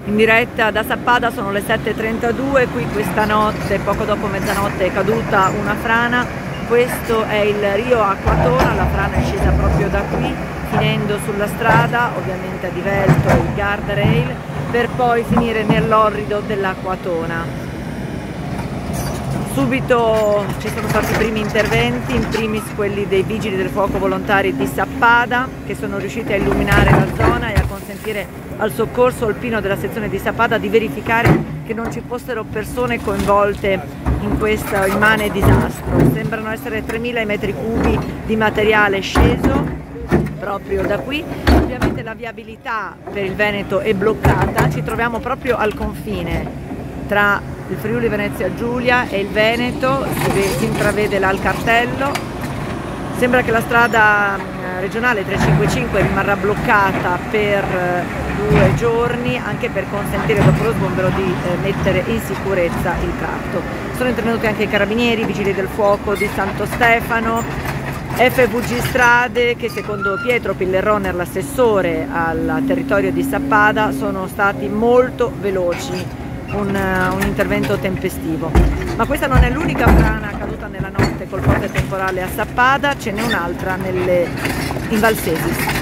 In diretta da Sappada, sono le 7:32, qui questa notte, poco dopo mezzanotte, è caduta una frana. Questo è il Rio Acquatona, la frana è scesa proprio da qui, finendo sulla strada, ovviamente ha divelto il guardrail, per poi finire nell'orrido dell'Acquatona. Subito ci sono stati i primi interventi, in primis quelli dei vigili del fuoco volontari di Sappada, che sono riusciti a illuminare la zona e a consentire al soccorso alpino della sezione di Sappada di verificare che non ci fossero persone coinvolte in questo immane disastro. Sembrano essere 3.000 metri cubi di materiale sceso proprio da qui. Ovviamente la viabilità per il Veneto è bloccata, ci troviamo proprio al confine tra il Friuli Venezia Giulia e il Veneto, si intravede là il cartello. Sembra che la strada regionale 355 rimarrà bloccata per 2 giorni, anche per consentire dopo lo sgombero di mettere in sicurezza il tratto. Sono intervenuti anche i carabinieri, i vigili del fuoco di Santo Stefano, FVG Strade, che secondo Pietro Pillerroner, l'assessore al territorio di Sappada, sono stati molto veloci. Un intervento tempestivo. Ma questa non è l'unica frana caduta nella notte col forte temporale a Sappada, ce n'è un'altra in Valsesis.